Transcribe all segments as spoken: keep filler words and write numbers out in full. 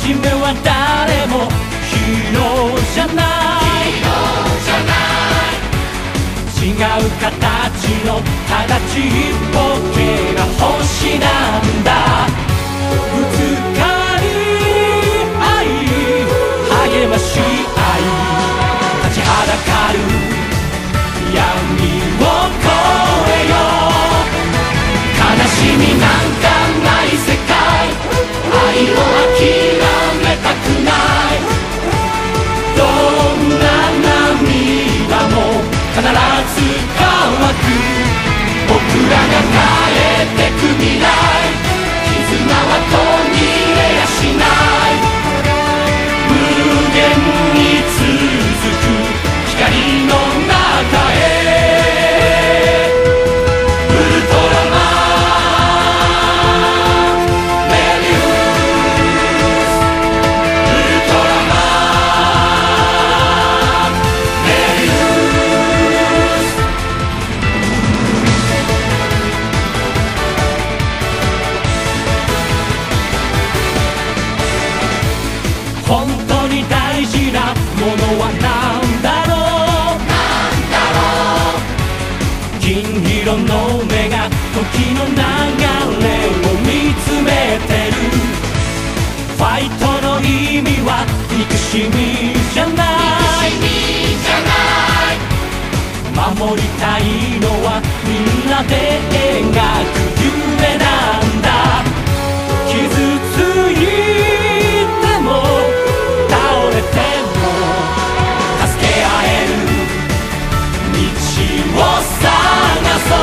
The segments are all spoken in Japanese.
初めは誰もヒーローじゃない違う形のただちっぽけな星なんだ。ぶつかり合い励まし合い立ちはだかる闇を越えよう。悲しみなんかない世界、愛を諦めたくない。どんな涙も必ず乾く。僕らが変えてく未来、絆は途切れやしない。無限に続く光の中へ。ウルトラマンメビウス、ウルトラマンメビウス。本当に大事なものは何だろう。銀色の目が時の流れを見つめてる。ファイトの意味は憎しみじゃない。守りたいのはみんなで描く夢なんだ。傷ついても倒れても助け合える道を探そう。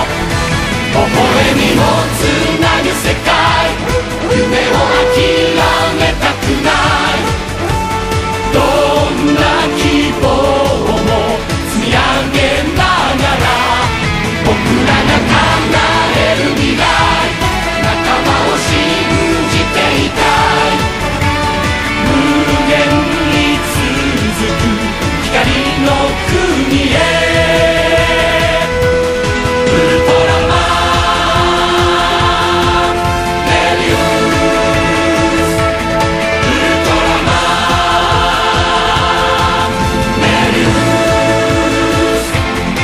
微笑みをつなぐ世界、夢を諦めたくない。どんな希望も積み上げながら僕らが叶える未来、仲間を信じていたい。無限に続く光の国へ。ウルトラマンメビウス、ウルトラマンメビウス。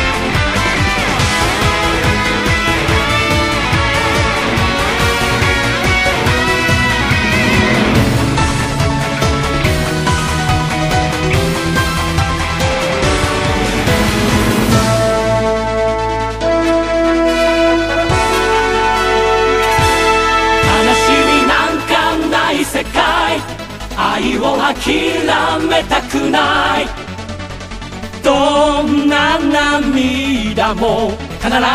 悲しみなんかない世界、愛を諦めたくない。どんな涙も必ず乾く。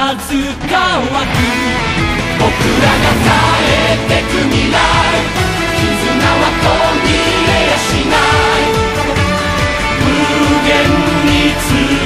僕らが変えてく未来、絆は途切れやしない。無限に続く